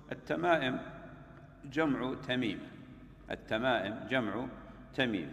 التمائم جمع تميم. التمائم جمع تميم،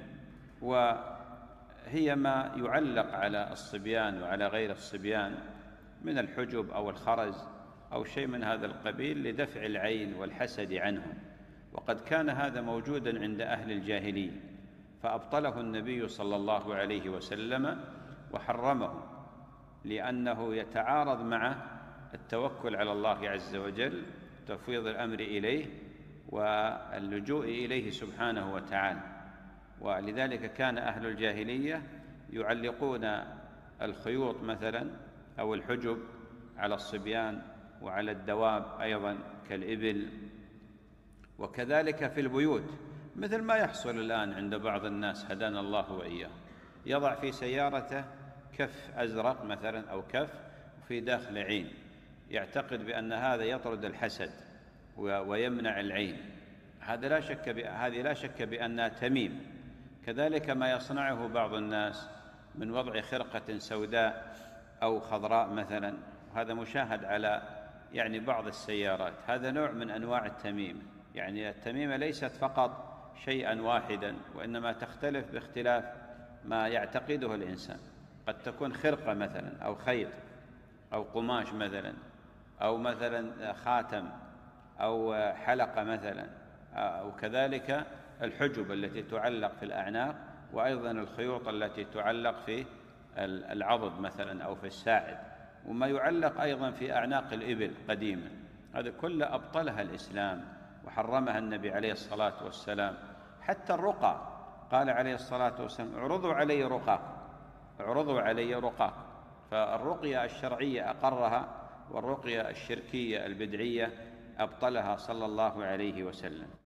وهي ما يعلق على الصبيان وعلى غير الصبيان من الحجب أو الخرز أو شيء من هذا القبيل لدفع العين والحسد عنهم. وقد كان هذا موجودا عند أهل الجاهلية، فأبطله النبي صلى الله عليه وسلم وحرمه، لأنه يتعارض مع التوكل على الله عز وجل، تفويض الأمر إليه واللجوء إليه سبحانه وتعالى. ولذلك كان أهل الجاهلية يعلقون الخيوط مثلا أو الحجب على الصبيان وعلى الدواب أيضا كالإبل، وكذلك في البيوت، مثل ما يحصل الآن عند بعض الناس هدانا الله وإياه، يضع في سيارته كف أزرق مثلا أو كف في داخل عين، يعتقد بأن هذا يطرد الحسد ويمنع العين. هذه لا شك بأنها تميم. كذلك ما يصنعه بعض الناس من وضع خرقة سوداء أو خضراء مثلا، هذا مشاهد على بعض السيارات، هذا نوع من أنواع التميم. التميمة ليست فقط شيئا واحدا، وإنما تختلف باختلاف ما يعتقده الإنسان. قد تكون خرقة مثلا أو خيط أو قماش مثلا، أو مثلا خاتم أو حلقة مثلا، أو كذلك الحجب التي تعلق في الأعناق، وأيضا الخيوط التي تعلق في العضد مثلا أو في الساعد، وما يعلق أيضا في أعناق الإبل قديما. هذا كله أبطلها الإسلام وحرمها النبي عليه الصلاة والسلام. حتى الرقى قال عليه الصلاة والسلام: اعرضوا علي رقاكم، اعرضوا علي رقاكم. فالرقية الشرعية أقرها، والرقية الشركية البدعية أبطلها صلى الله عليه وسلم.